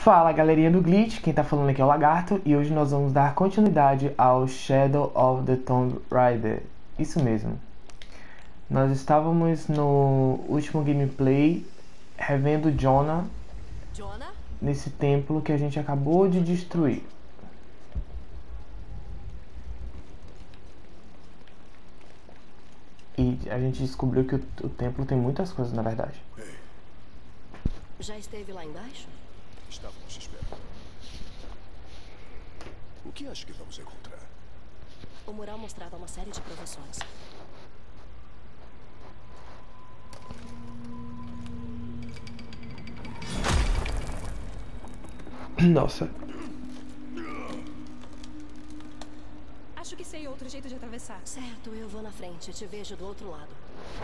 Fala galerinha do Glitch, quem tá falando aqui é o Lagarto e hoje nós vamos dar continuidade ao Shadow of the Tomb Raider. Isso mesmo. Nós estávamos no último gameplay revendo Jonah nesse templo que a gente acabou de destruir. E a gente descobriu que o templo tem muitas coisas, na verdade. Ei. Já esteve lá embaixo? Estávamos esperando. O que acha que vamos encontrar? O mural mostrava uma série de provações. Nossa. Acho que sei outro jeito de atravessar. Certo, eu vou na frente. Te vejo do outro lado.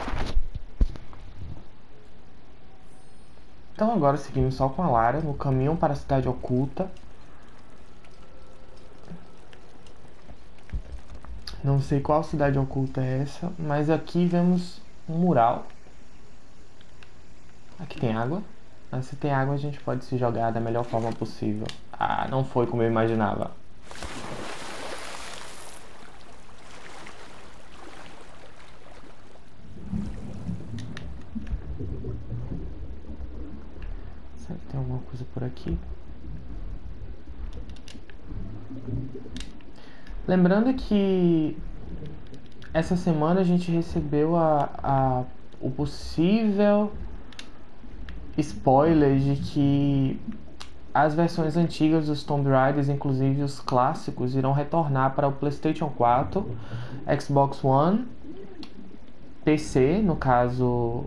Então agora seguimos só com a Lara no caminho para a cidade oculta. Não sei qual cidade oculta é essa, mas aqui vemos um mural. Aqui tem água. Mas se tem água a gente pode se jogar da melhor forma possível. Ah, não foi como eu imaginava. Será que tem alguma coisa por aqui? Lembrando que essa semana a gente recebeu o possível spoiler de que as versões antigas dos Tomb Raiders, inclusive os clássicos, irão retornar para o PlayStation 4, Xbox One, PC, no caso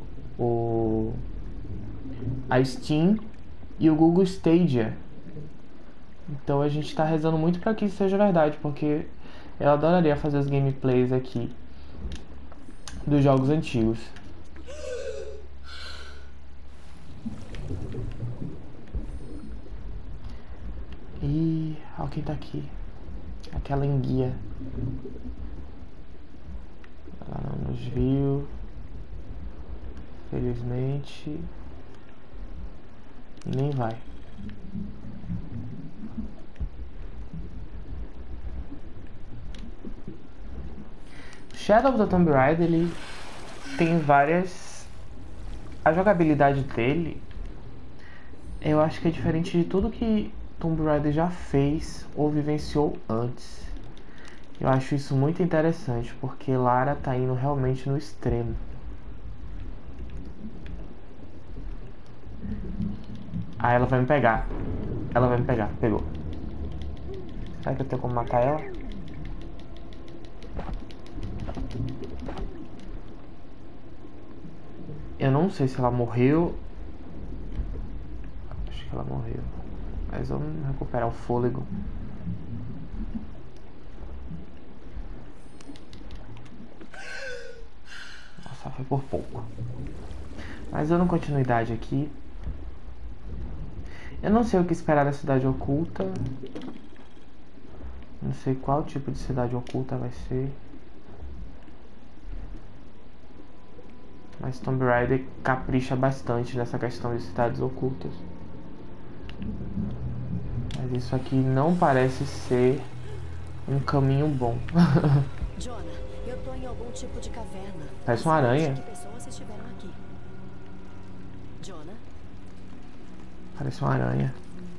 a Steam e o Google Stadia. Então a gente está rezando muito para que isso seja verdade, porque eu adoraria fazer os gameplays aqui dos jogos antigos. E alguém tá aqui. Aquela enguia. Ela não nos viu. Felizmente. Nem vai. Shadow of the Tomb Raider, ele tem várias... A jogabilidade dele, eu acho que é diferente de tudo que Tomb Raider já fez ou vivenciou antes. Eu acho isso muito interessante, porque Lara tá indo realmente no extremo. Ah, ela vai me pegar. Ela vai me pegar. Pegou. Será que eu tenho como matar ela? Eu não sei se ela morreu. Acho que ela morreu. Mas vamos recuperar o fôlego. Nossa, foi por pouco. Mas dando continuidade aqui. Eu não sei o que esperar da cidade oculta. Não sei qual tipo de cidade oculta vai ser. Mas Tomb Raider capricha bastante nessa questão de cidades ocultas. Mas isso aqui não parece ser um caminho bom. Jonah, eu tô em algum tipo de caverna. Parece uma aranha. Que pessoas estiveram aqui? Jonah? Parece uma aranha.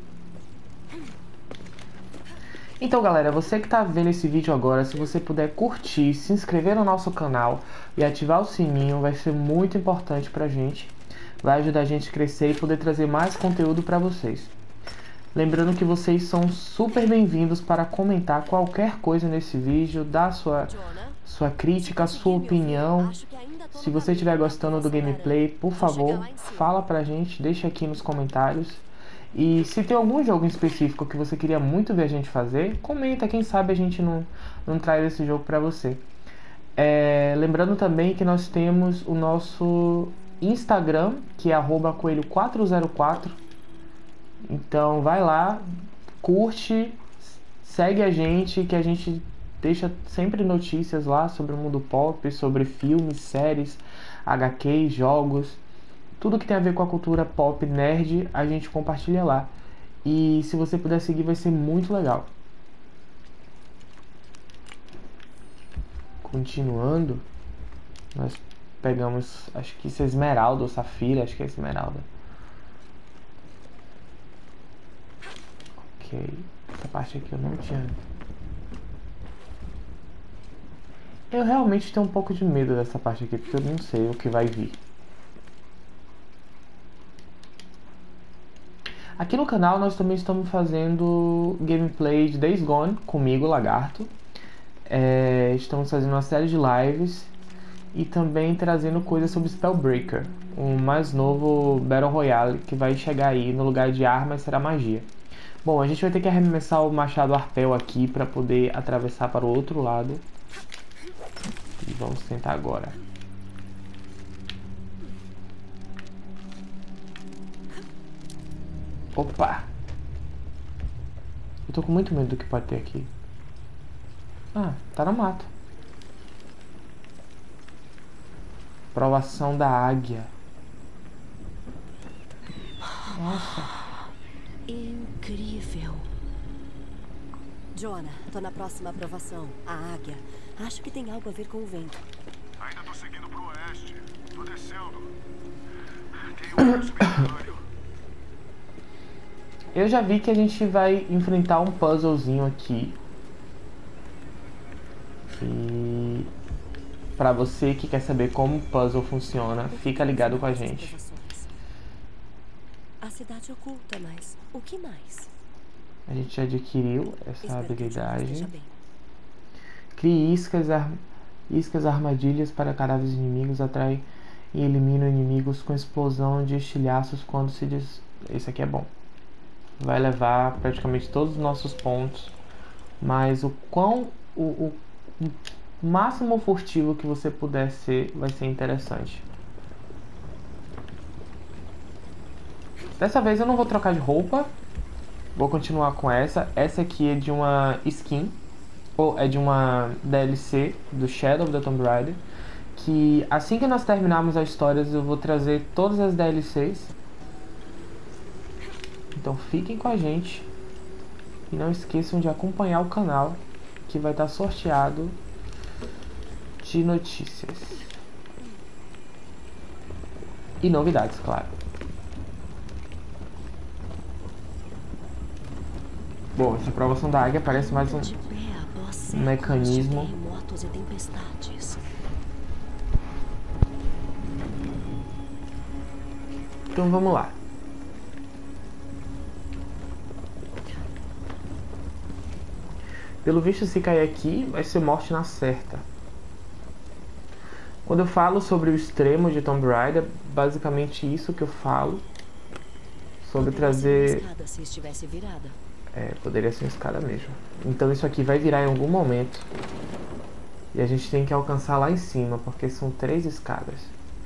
Então galera, você que tá vendo esse vídeo agora, se você puder curtir, se inscrever no nosso canal e ativar o sininho, vai ser muito importante pra gente. Vai ajudar a gente a crescer e poder trazer mais conteúdo pra vocês. Lembrando que vocês são super bem-vindos para comentar qualquer coisa nesse vídeo, dar sua crítica, sua opinião. Se você estiver gostando do gameplay, por favor, fala pra gente, deixa aqui nos comentários. E se tem algum jogo em específico que você queria muito ver a gente fazer, comenta, quem sabe a gente não traz esse jogo pra você. Lembrando também que nós temos o nosso Instagram, que é @coelho404. Então vai lá, curte, segue a gente, que a gente deixa sempre notícias lá sobre o mundo pop, sobre filmes, séries, HQs, jogos. Tudo que tem a ver com a cultura pop nerd, a gente compartilha lá. E se você puder seguir, vai ser muito legal. Continuando, nós pegamos, acho que isso é esmeralda ou safira, acho que é esmeralda. Ok, essa parte aqui eu não tinha. Eu realmente tenho um pouco de medo dessa parte aqui, porque eu não sei o que vai vir. Aqui no canal nós também estamos fazendo gameplay de Days Gone, comigo, Lagarto. Estamos fazendo uma série de lives e também trazendo coisas sobre Spellbreaker, o mais novo Battle Royale que vai chegar aí. No lugar de armas será magia. Bom, a gente vai ter que arremessar o machado arpel aqui para poder atravessar para o outro lado. E vamos tentar agora. Opa! Eu tô com muito medo do que pode ter aqui. Ah, tá no mato. Provação da águia. Nossa. Incrível. Jonah, tô na próxima aprovação. A águia. Acho que tem algo a ver com o vento. Ainda tô seguindo pro oeste. Tô descendo. Tem um subterrâneo. Eu já vi que a gente vai enfrentar um puzzlezinho aqui. E pra você que quer saber como o puzzle funciona, fica ligado com a gente. A cidade oculta, mas o que mais? A gente já adquiriu essa Espero que o Jonah esteja habilidade. bem. Crie iscas armadilhas para cadáveres inimigos, atrai e elimina inimigos com explosão de estilhaços quando se diz. Esse aqui é bom. Vai levar praticamente todos os nossos pontos, mas o máximo furtivo que você puder ser vai ser interessante. Dessa vez eu não vou trocar de roupa, vou continuar com essa. Essa aqui é de uma skin, ou é de uma DLC do Shadow of the Tomb Raider, que assim que nós terminarmos as histórias eu vou trazer todas as DLCs. Então fiquem com a gente e não esqueçam de acompanhar o canal, que vai estar sorteado de notícias e novidades, claro. Bom, essa provação da águia parece mais um mecanismo. Terremotos e tempestades. Então vamos lá. Pelo visto, se cair aqui, vai ser morte na certa. Quando eu falo sobre o extremo de Tomb Raider, basicamente isso que eu falo. Sobre trazer... Escada se estivesse virada. Poderia ser uma escada mesmo. Então isso aqui vai virar em algum momento. E a gente tem que alcançar lá em cima, porque são 3 escadas.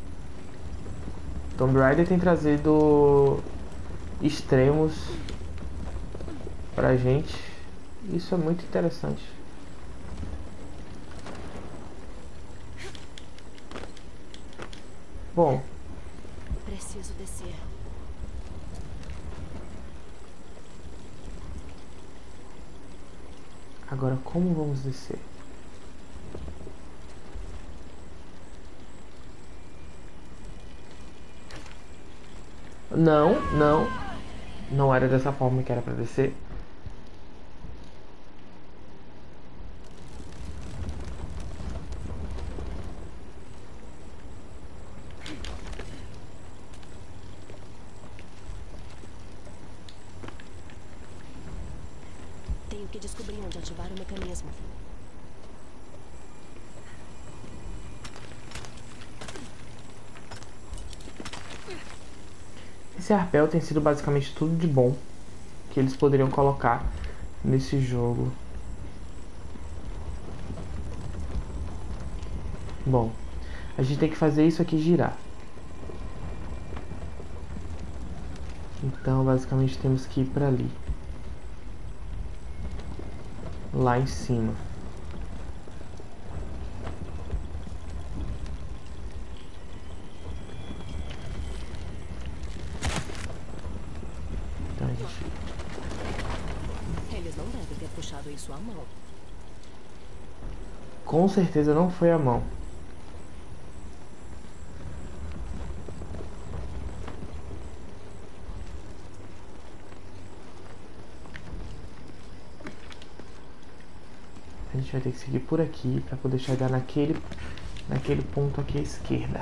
Tomb Raider tem trazido extremos pra gente. Isso é muito interessante. Bom, Preciso descer. agora como vamos descer? Não, não. Não era dessa forma que era pra descer. Tenho que descobrir onde ativar o mecanismo. Esse arpel tem sido basicamente tudo de bom que eles poderiam colocar nesse jogo. Bom, a gente tem que fazer isso aqui girar. Então, basicamente, temos que ir para ali. Lá em cima. Então, a gente puxado em sua mão. Com certeza não foi a mão. A gente vai ter que seguir por aqui para poder chegar naquele ponto aqui à esquerda.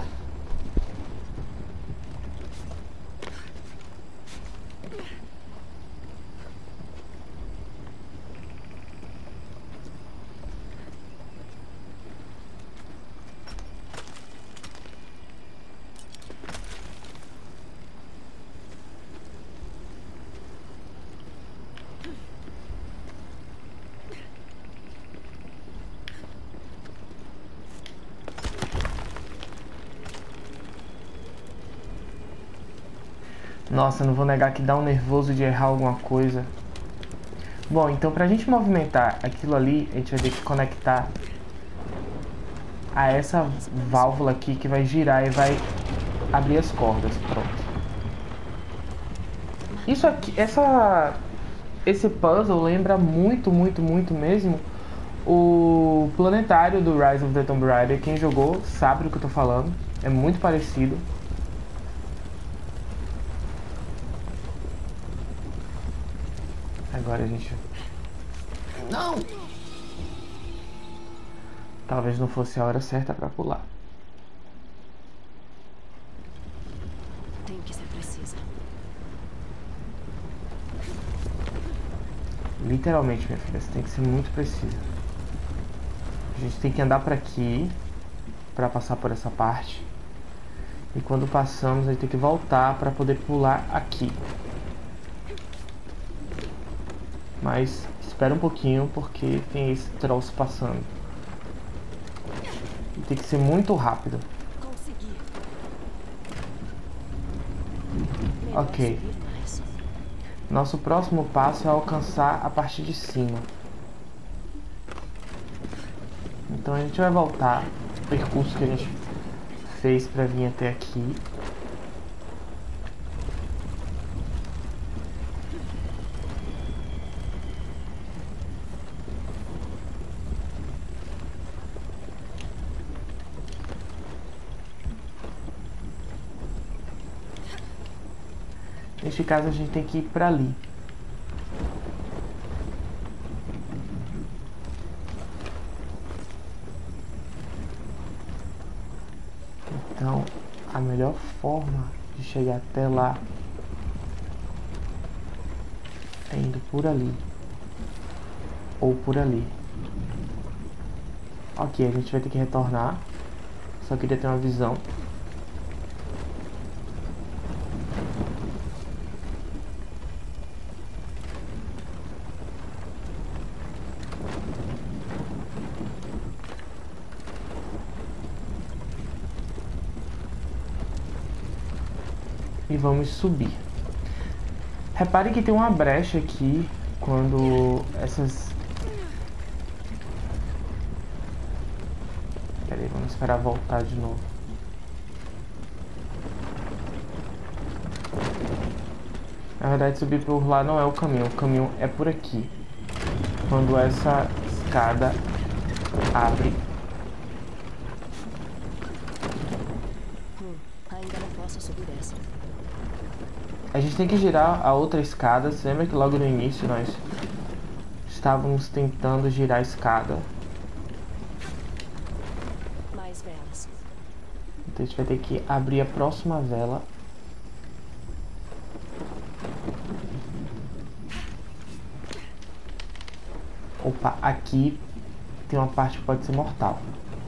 Nossa, não vou negar que dá um nervoso de errar alguma coisa. Bom, então pra gente movimentar aquilo ali, a gente vai ter que conectar a essa válvula aqui que vai girar e vai abrir as cordas. Pronto. Isso aqui, esse puzzle lembra muito mesmo o planetário do Rise of the Tomb Raider. Quem jogou sabe do que eu tô falando. É muito parecido. Agora a gente... Não! Talvez não fosse a hora certa pra pular. Tem que ser precisa. Literalmente, minha filha, você tem que ser muito precisa. A gente tem que andar pra aqui pra passar por essa parte. E quando passamos, a gente tem que voltar pra poder pular aqui. Mas espera um pouquinho porque tem esse troço passando. E tem que ser muito rápido. Consegui. Ok. Nosso próximo passo é alcançar a parte de cima. Então a gente vai voltar o percurso que a gente fez para vir até aqui. Neste caso a gente tem que ir para ali. Então, a melhor forma de chegar até lá é indo por ali. Ou por ali. Ok, a gente vai ter que retornar. Só queria ter uma visão. E vamos subir. Repare que tem uma brecha aqui quando essas... Pera aí, vamos esperar voltar de novo. Na verdade, subir por lá não é o caminho é por aqui. Quando essa escada abre. Ainda não posso subir essa. A gente tem que girar a outra escada. Você lembra que logo no início nós estávamos tentando girar a escada? Mais velas. Então a gente vai ter que abrir a próxima vela. Opa, aqui tem uma parte que pode ser mortal.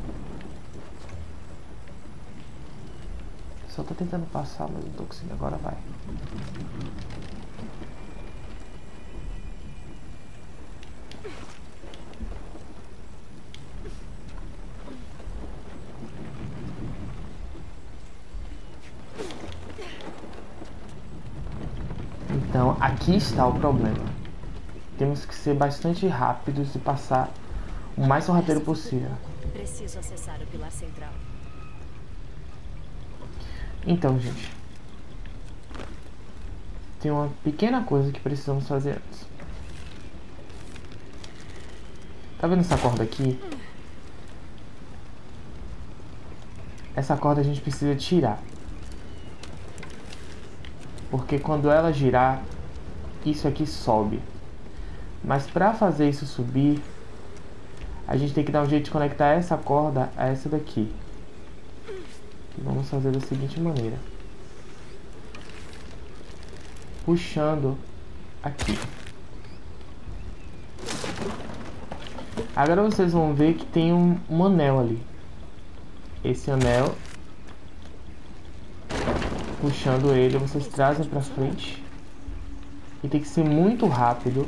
Só tô tentando passar, mas não tô conseguindo. Agora vai. Então, aqui está o problema. Temos que ser bastante rápidos e passar o mais sorrateiro possível. Preciso acessar o pilar central. Então, gente, tem uma pequena coisa que precisamos fazer antes. Tá vendo essa corda aqui? Essa corda a gente precisa tirar. Porque quando ela girar, isso aqui sobe. Mas para fazer isso subir, a gente tem que dar um jeito de conectar essa corda a essa daqui. E vamos fazer da seguinte maneira. Puxando aqui. Agora vocês vão ver que tem um anel ali. Esse anel, puxando ele, vocês trazem pra frente. E tem que ser muito rápido.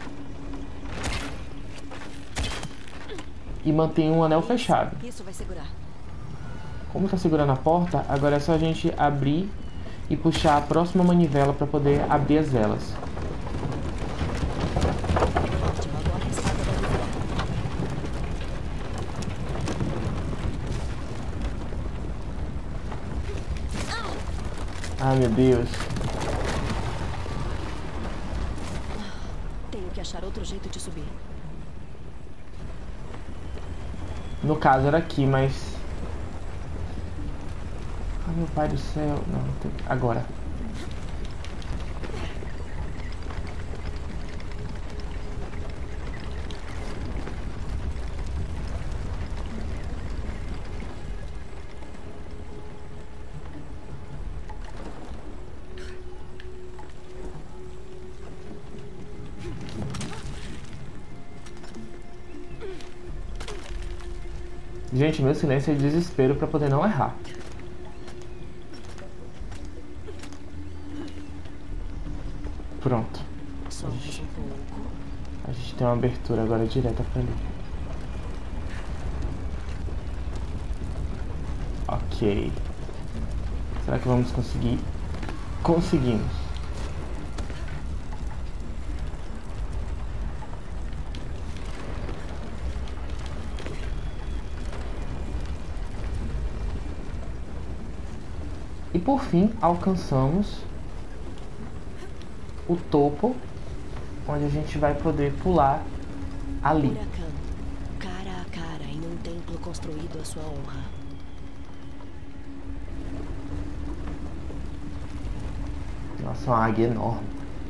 E mantém o anel fechado. Isso vai segurar. Como tá segurando a porta, agora é só a gente abrir e puxar a próxima manivela para poder abrir as velas. Ótimo, agora a escada deve virar. Ai, meu Deus. Tenho que achar outro jeito de subir. No caso era aqui, mas... Ai, meu pai do céu. Não, tem... Agora. Gente, meu silêncio é de desespero para poder não errar. Pronto. Só mais um pouco. A gente tem uma abertura agora direta para ali. Ok. Será que vamos conseguir? Conseguimos. E por fim, alcançamos o topo, onde a gente vai poder pular ali. Huracan, cara a cara em um templo construído à sua honra. Nossa, uma águia enorme.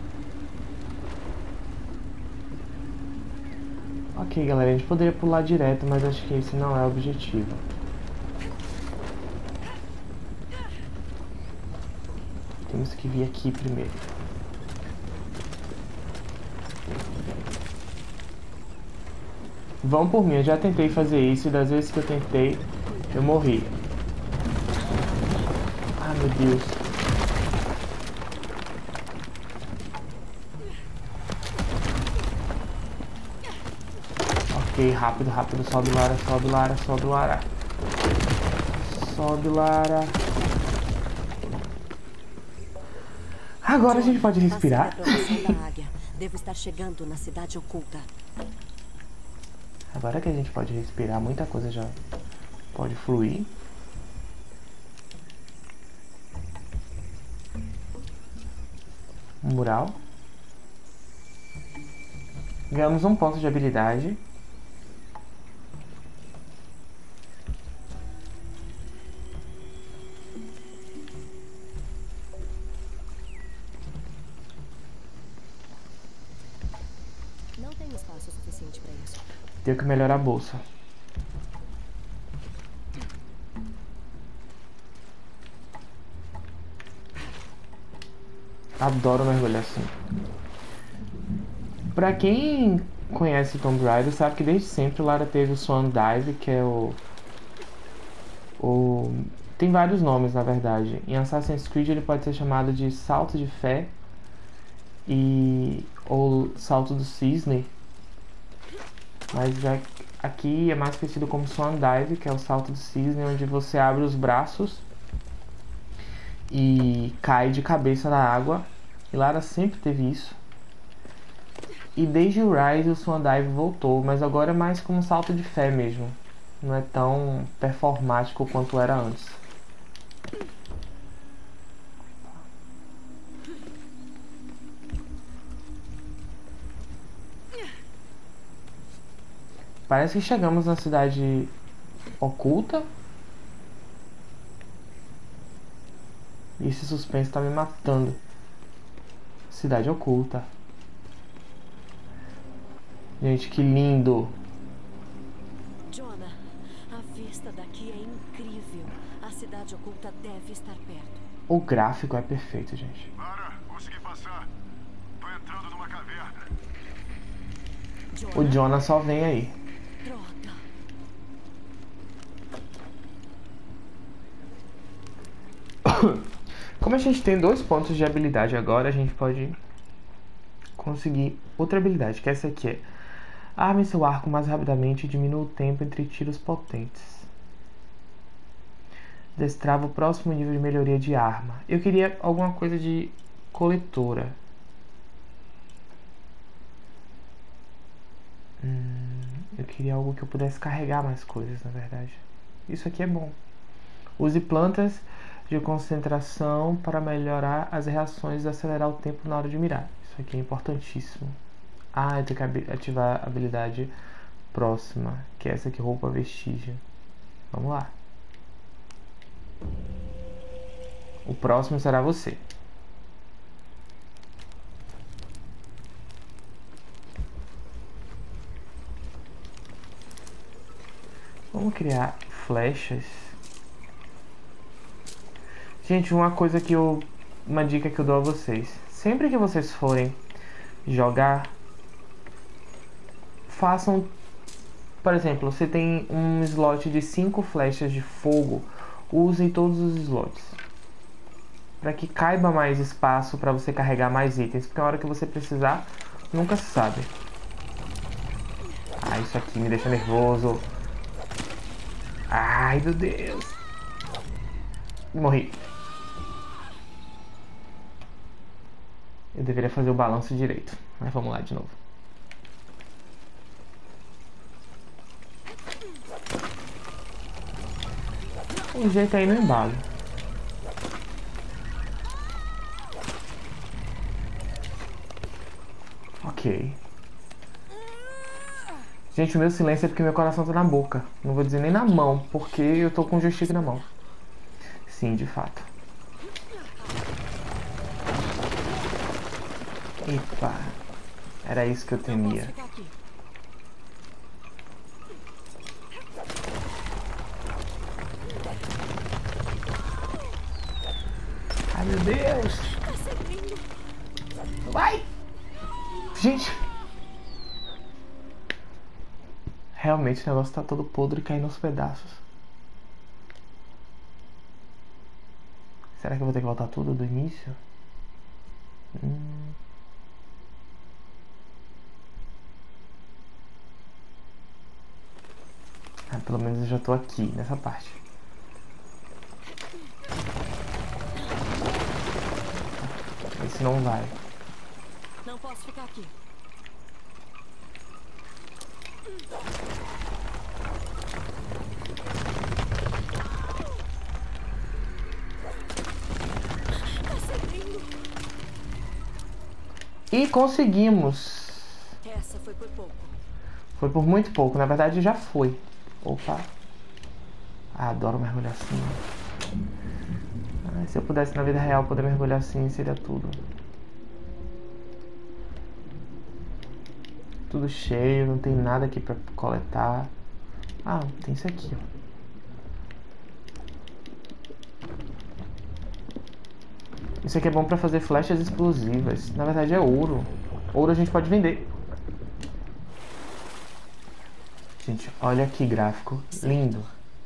Ok, galera, a gente poderia pular direto, mas acho que esse não é o objetivo. Temos que vir aqui primeiro. Vão por mim, eu já tentei fazer isso e das vezes que eu tentei, eu morri. Ai, meu Deus. Ok, rápido, rápido. Sobe, Lara, sobe, Lara, sobe, Lara. Sobe, Lara. Agora a gente pode respirar. Passei a aprovação da águia. Devo estar chegando na cidade oculta. Agora que a gente pode respirar, muita coisa já pode fluir. Um mural. Ganhamos um ponto de habilidade. Não tenho espaço suficiente para isso. Tenho que melhorar a bolsa. Adoro mergulhar assim. Pra quem conhece Tomb Raider, sabe que desde sempre Lara teve o Swan Dive, que é tem vários nomes, na verdade. Em Assassin's Creed ele pode ser chamado de Salto de Fé ou Salto do Cisne. Mas aqui é mais conhecido como Swan Dive, que é o Salto do Cisne, onde você abre os braços e cai de cabeça na água. E Lara sempre teve isso. E desde o Rise o Swan Dive voltou, mas agora é mais como um salto de fé mesmo. Não é tão performático quanto era antes. Parece que chegamos na cidade oculta. E esse suspense tá me matando. Cidade oculta. Gente, que lindo. Jonah, a vista daqui é incrível. A cidade oculta deve estar perto. O gráfico é perfeito, gente. Lara, consegui passar. Tô entrando numa caverna. O Jonah só vem aí. Droga. Como a gente tem 2 pontos de habilidade agora, a gente pode conseguir outra habilidade, que essa aqui é: arme seu arco mais rapidamente e diminua o tempo entre tiros potentes. Destrava o próximo nível de melhoria de arma. Eu queria alguma coisa de coletora. Eu queria algo que eu pudesse carregar mais coisas, na verdade. Isso aqui é bom. Use plantas de concentração para melhorar as reações e acelerar o tempo na hora de mirar. Isso aqui é importantíssimo. Eu tenho que ativar a habilidade próxima, que é essa aqui, roupa vestígio. Vamos lá. O próximo será você. Vamos criar flechas. Gente, uma dica que eu dou a vocês. Sempre que vocês forem jogar, façam, por exemplo, você tem um slot de 5 flechas de fogo, use todos os slots, para que caiba mais espaço para você carregar mais itens, porque a hora que você precisar, nunca se sabe. Isso aqui me deixa nervoso. Ai, meu Deus. Morri. Eu deveria fazer o balanço direito, mas vamos lá de novo. O jeito aí no embalo. Ok. Gente, o meu silêncio é porque meu coração tá na boca. Não vou dizer nem na mão, porque eu tô com o joystick na mão. Sim, de fato. Epa. Era isso que eu temia. Ai, meu Deus. Vai. Gente. Realmente o negócio tá todo podre e caindo aos pedaços. Será que eu vou ter que voltar tudo do início? Pelo menos eu já tô aqui, nessa parte. Esse não vai. Não posso ficar aqui. E conseguimos. Essa foi por pouco. Foi por muito pouco, na verdade já foi. Opa. Adoro mergulhar assim. Se eu pudesse na vida real poder mergulhar assim, seria tudo. Tudo cheio, não tem nada aqui pra coletar. Tem isso aqui, ó. Isso aqui é bom pra fazer flechas explosivas. Na verdade é ouro. Ouro a gente pode vender. Gente, olha que gráfico lindo.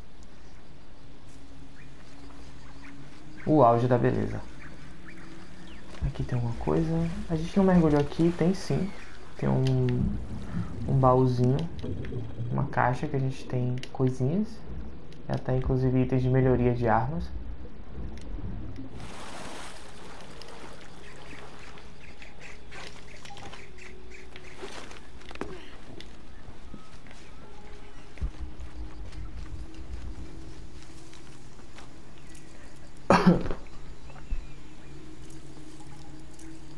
O auge da beleza. Aqui tem alguma coisa. A gente não mergulhou aqui, tem sim. Tem um baúzinho, uma caixa que a gente tem coisinhas. Já tá inclusive itens de melhoria de armas.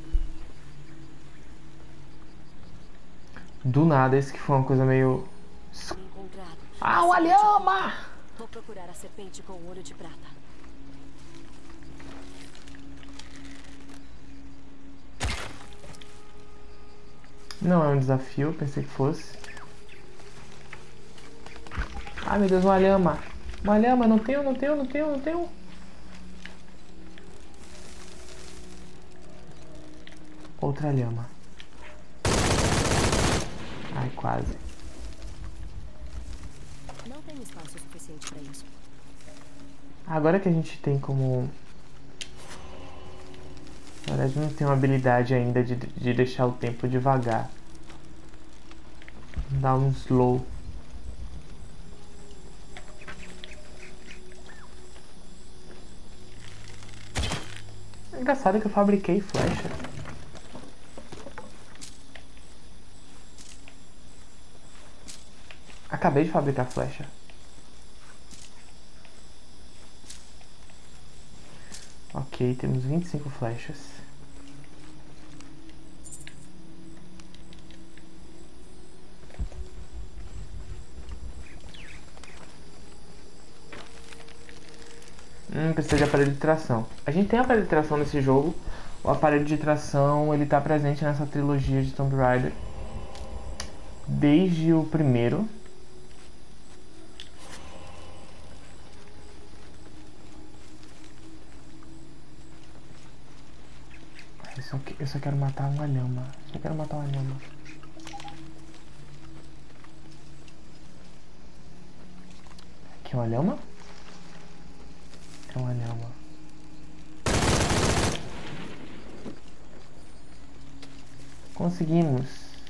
Do nada, isso que foi uma coisa meio Encontrado. Ah, uma lhama! Vou procurar a serpente com o olho de prata. Não é um desafio, pensei que fosse. Ai, meu Deus, uma lhama. Uma lhama, não tenho. Outra lhama. Ai, quase. Não tem espaço suficiente para isso. Agora que a gente tem como... Na verdade, não tem uma habilidade ainda de deixar o tempo devagar. Dar um slow. É engraçado que eu fabriquei flecha. Acabei de fabricar flecha. Ok, temos 25 flechas. Precisa de aparelho de tração. A gente tem aparelho de tração nesse jogo. O aparelho de tração, ele tá presente nessa trilogia de Tomb Raider desde o primeiro. Eu só quero matar uma lhama. Aqui é uma lhama? É uma lhama. Conseguimos.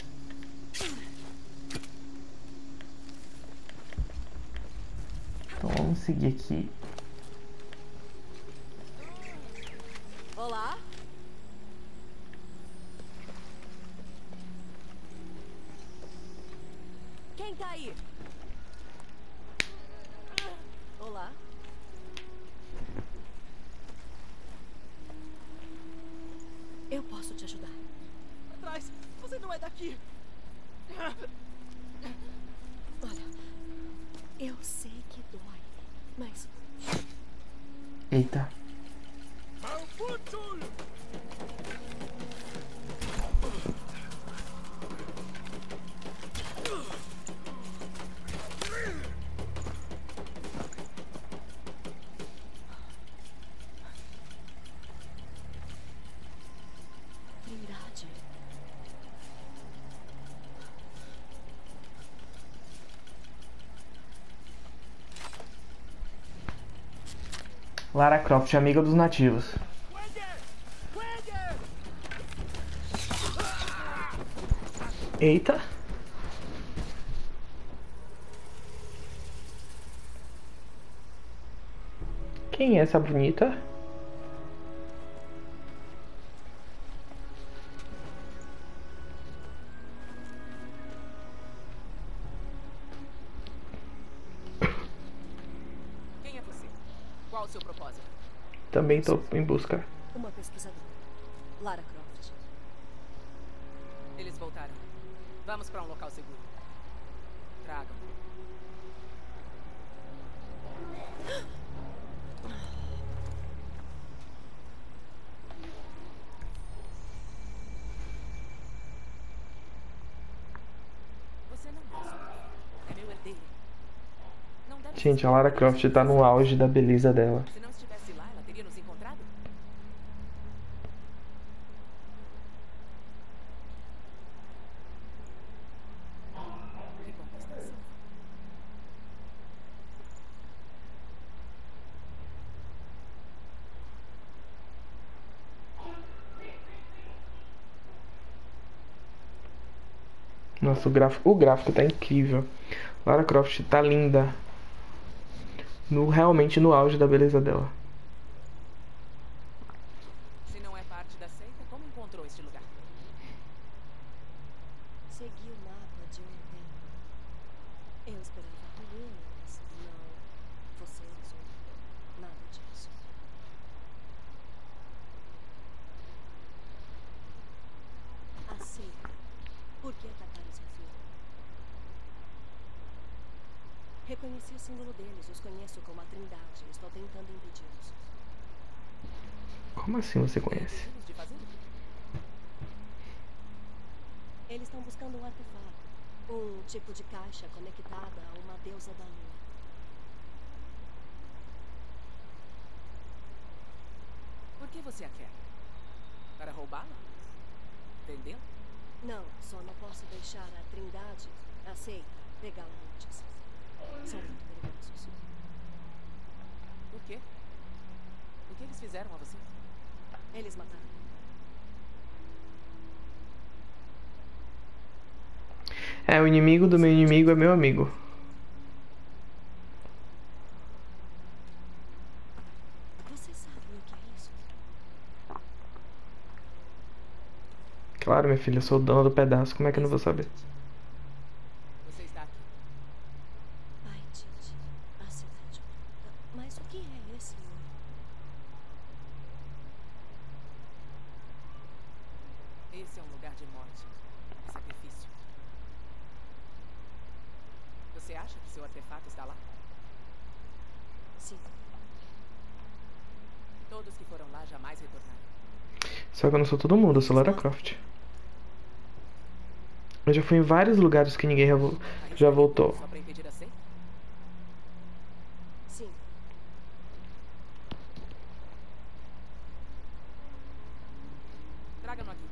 Então vamos seguir aqui. Olá? Quem tá aí? Olá? Eu posso te ajudar. Atrás! Você não é daqui! Olha, eu sei que dói, mas Eita. Trindade. Lara Croft, amiga dos nativos. Eita. Quem é essa bonita? Quem é você? Qual o seu propósito? Também tô em busca. Uma pesquisadora. Lara Croft. Eles voltaram. Vamos para um local seguro. Tragam. Você não é só é meu herdeiro. Não deve Gente, a Lara Croft tá no auge da beleza dela. Se não estivesse lá, ela teria nos encontrado? Que bom que está salvo. Nossa, o gráfico tá incrível. Lara Croft tá linda. Realmente no auge da beleza dela. Se não é parte da seita, como encontrou este lugar? Segui o mapa de um tempo. Eu esperava ruínas, não vocês ou nada disso. A seita. Por que atacar esse filho? Reconheci o símbolo deles. Os conheço como a Trindade. Estou tentando impedi-los. Como assim você conhece? Impedi-los de fazer o quê? Eles estão buscando um artefato. Um tipo de caixa conectada a uma deusa da lua. Por que você a quer? Para roubá-la? Vendê-la? Não, só não posso deixar a Trindade aceita pegá-la antes. São muito perigosos. Por quê? O que eles fizeram a você? Eles mataram. É, o inimigo do meu inimigo é meu amigo. Você sabe o que é isso? Claro, minha filha, eu sou o dono do pedaço, como é que eu não vou saber? Você está aqui. Ai, Titi, a cidade. Mas o que é esse olho? Esse é um lugar de morte e sacrifício. Você acha que seu artefato está lá? Sim. Todos que foram lá jamais retornaram. Só que eu não sou todo mundo, eu sou Lara Croft. Eu já fui em vários lugares que ninguém já voltou. Só para impedir a seita? Sim. Traga-no aqui.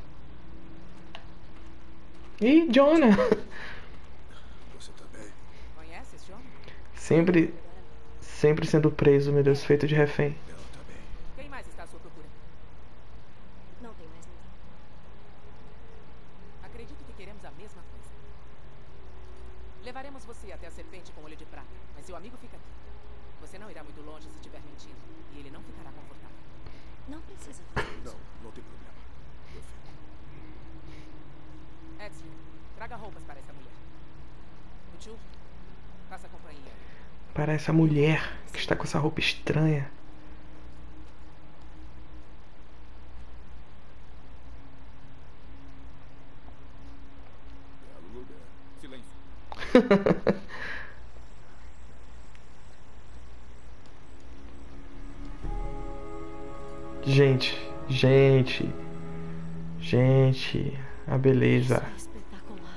Ih, Jonah! Você tá bem? Conhece esse homem? Sempre sendo preso, meu Deus, feito de refém. Ela tá bem. Quem mais está à sua procura? Não tem mais ninguém. Acredito que queremos a mesma coisa. Levaremos você até a serpente com olho de prata, mas seu amigo fica aqui. Você não irá muito longe se estiver mentindo, e ele não ficará confortável. Não precisa fazer isso. Não, não tem problema. Eu fico. Exley, traga roupas para essa mulher. O tio, faça companhia. Para essa mulher que está com essa roupa estranha. Belo lugar. Silêncio. Gente, a beleza. É espetacular.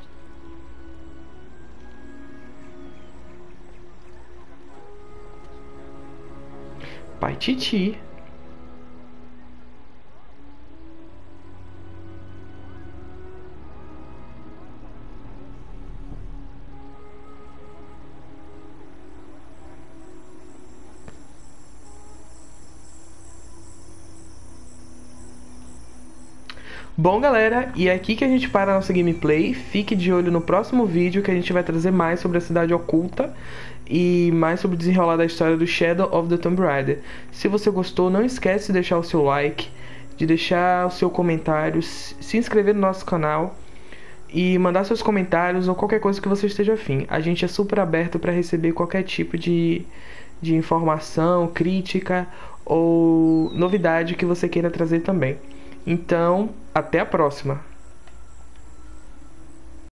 Pai Titi. Bom, galera, e é aqui que a gente para a nossa gameplay. Fique de olho no próximo vídeo, que a gente vai trazer mais sobre a Cidade Oculta e mais sobre o desenrolar da história do Shadow of the Tomb Raider. Se você gostou, não esquece de deixar o seu like, de deixar o seu comentário, se inscrever no nosso canal e mandar seus comentários ou qualquer coisa que você esteja afim. A gente é super aberto para receber qualquer tipo de informação, crítica ou novidade que você queira trazer também. Então, até a próxima!